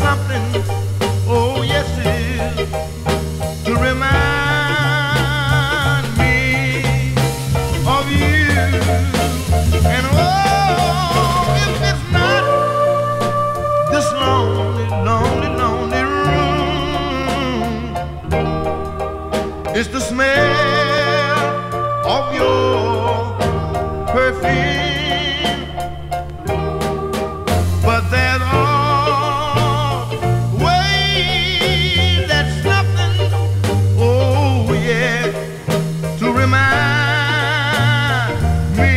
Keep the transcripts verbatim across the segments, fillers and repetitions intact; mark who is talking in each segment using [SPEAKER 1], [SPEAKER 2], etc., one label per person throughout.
[SPEAKER 1] something, oh yes it is, to remind me of you. And oh, if it's not this lonely, lonely, lonely room, it's the smell of your perfume. But there's always that something, oh yeah, to remind me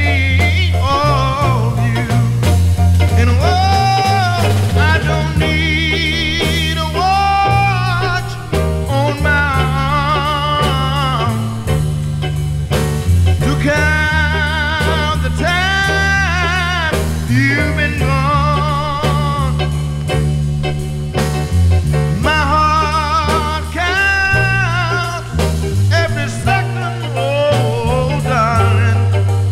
[SPEAKER 1] of you. And oh, I don't need a watch on my arm to count the time you've been gone. My heart counts every second, oh darling,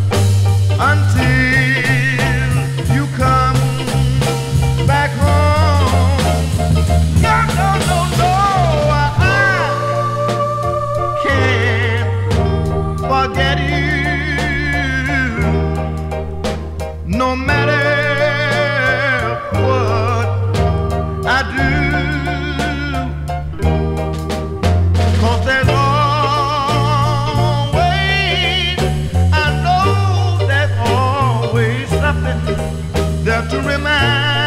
[SPEAKER 1] until you come back home. No, no, no, no, I can't forget you, no matter what I do, 'cause there's always, I know there's always something there to remind